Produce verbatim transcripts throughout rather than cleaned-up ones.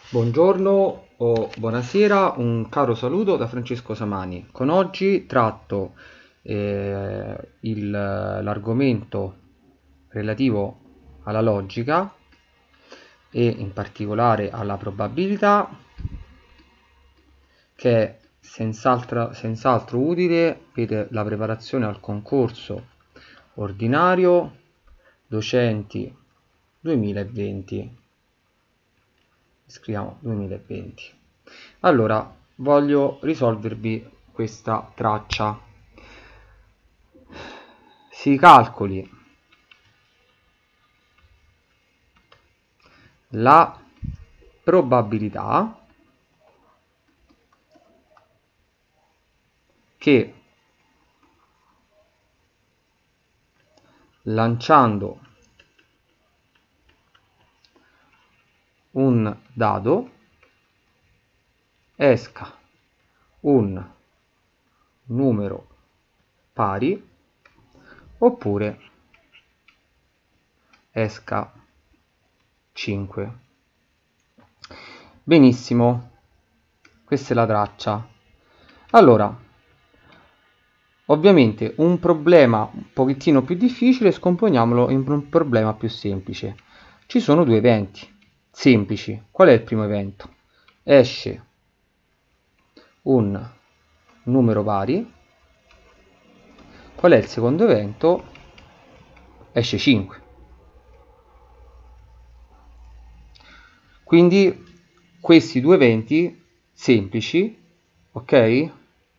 Buongiorno o buonasera, un caro saluto da Francesco Samani. Con oggi tratto eh, il- l'argomento relativo alla logica e in particolare alla probabilità, che è senz'altro, senz'altro utile per la preparazione al concorso ordinario docenti duemilaventi. Scriviamo duemilaventi. Allora, voglio risolvervi questa traccia. Si calcoli la probabilità che lanciando un dado esca un numero pari oppure esca cinque. Benissimo, questa è la traccia. Allora, ovviamente un problema un pochettino più difficile scomponiamolo in un problema più semplice. Ci sono due eventi semplici. Qual è il primo evento? Esce un numero pari. Qual è il secondo evento? Esce cinque. Quindi questi due eventi semplici, ok?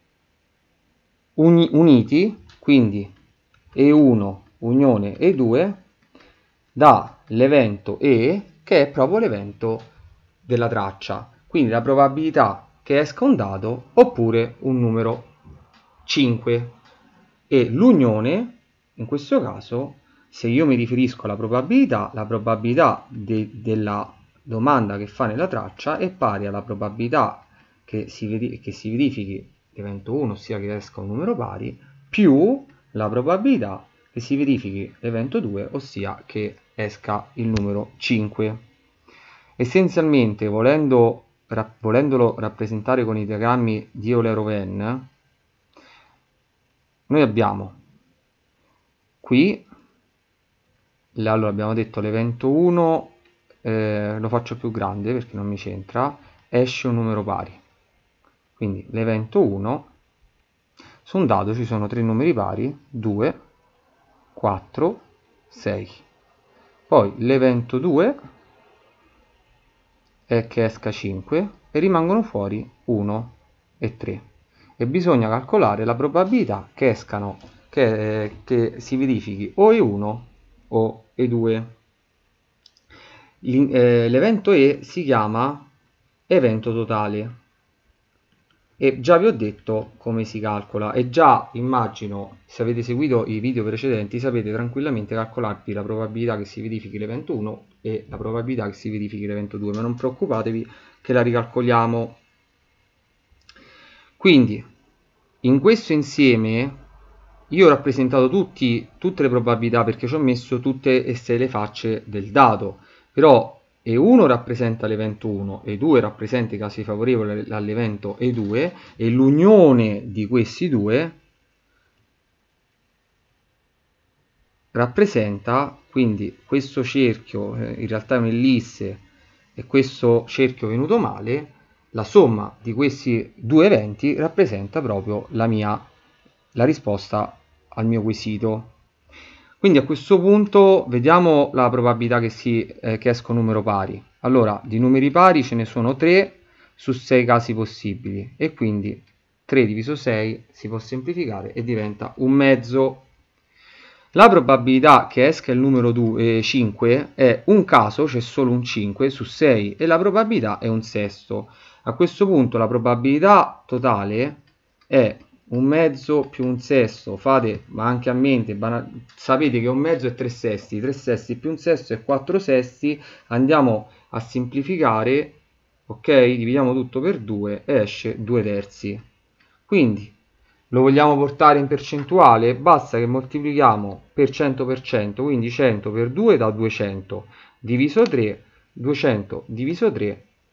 Uni, uniti, quindi E uno unione E due, dà l'evento E, che è proprio l'evento della traccia. Quindi la probabilità che esca un dado oppure un numero cinque. E l'unione, in questo caso, se io mi riferisco alla probabilità, la probabilità de della domanda che fa nella traccia è pari alla probabilità che si, che si verifichi l'evento uno, ossia che esca un numero pari, più la probabilità che si verifichi l'evento due, ossia che esca il numero cinque. Essenzialmente, volendo, ra volendolo rappresentare con i diagrammi di Euler-Oven, noi abbiamo qui, allora abbiamo detto l'evento uno, eh, lo faccio più grande perché non mi c'entra, esce un numero pari. Quindi l'evento uno, su un dado ci sono tre numeri pari, due, quattro, sei. Poi l'evento due è che esca cinque e rimangono fuori uno e tre. E bisogna calcolare la probabilità che escano, che, che si verifichi o E uno o E due. L'evento E si chiama evento totale. E già vi ho detto come si calcola, e già immagino, se avete seguito i video precedenti, sapete tranquillamente calcolarvi la probabilità che si verifichi l'evento uno e la probabilità che si verifichi l'evento due, ma non preoccupatevi che la ricalcoliamo. Quindi, in questo insieme, io ho rappresentato tutti, tutte le probabilità perché ci ho messo tutte e sei le facce del dato, però E uno rappresenta l'evento uno, E due rappresenta i casi favorevoli all'evento E due e l'unione di questi due rappresenta, quindi questo cerchio eh, in realtà è un'ellisse e questo cerchio venuto male, la somma di questi due eventi rappresenta proprio la mia la risposta al mio quesito. Quindi a questo punto vediamo la probabilità che, si, eh, che esca un numero pari. Allora, di numeri pari ce ne sono tre su sei casi possibili e quindi tre diviso sei si può semplificare e diventa un mezzo. La probabilità che esca il numero due, eh, cinque è un caso, c'è solo un cinque su sei e la probabilità è un sesto. A questo punto la probabilità totale è un mezzo più un sesto, fate, ma anche a mente, sapete che un mezzo è tre sesti, tre sesti più un sesto è quattro sesti, andiamo a semplificare, ok, dividiamo tutto per due e esce due terzi. Quindi lo vogliamo portare in percentuale? Basta che moltiplichiamo per cento per cento, quindi cento per due dà duecento, diviso tre, duecento diviso tre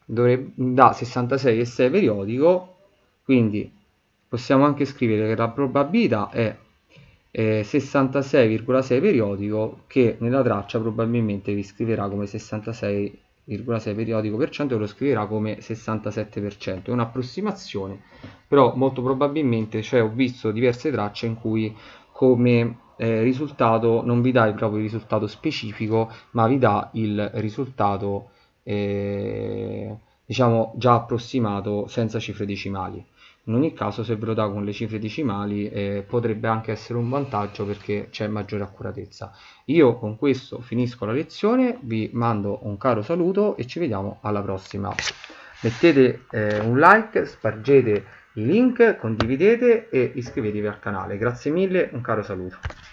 dovrebbe, da sessantasei e sei periodico, quindi possiamo anche scrivere che la probabilità è eh, sessantasei virgola sei periodico, che nella traccia probabilmente vi scriverà come sessantasei virgola sei periodico per cento e lo scriverà come sessantasette per cento. È un'approssimazione, però molto probabilmente, cioè, ho visto diverse tracce in cui come eh, risultato non vi dà il proprio risultato specifico, ma vi dà il risultato eh, diciamo già approssimato senza cifre decimali. In ogni caso, se ve lo dà con le cifre decimali eh, potrebbe anche essere un vantaggio perché c'è maggiore accuratezza. Io con questo finisco la lezione, vi mando un caro saluto e ci vediamo alla prossima. Mettete eh, un like, spargete i link, condividete e iscrivetevi al canale. Grazie mille, un caro saluto.